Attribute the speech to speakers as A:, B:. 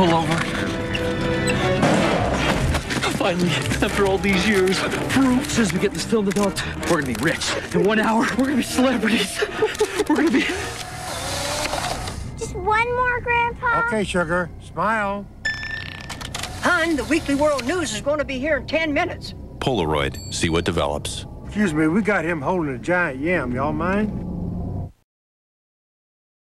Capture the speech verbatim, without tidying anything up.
A: Pull over. Finally, after all these years, proof says we get this film developed, we're gonna be rich. In one hour, we're gonna be celebrities. We're gonna be...
B: Just one more, Grandpa.
C: Okay, sugar. Smile.
D: Hon, the Weekly World News is going to be here in ten minutes.
E: Polaroid. See what develops.
C: Excuse me, we got him holding a giant yam. Y'all mind?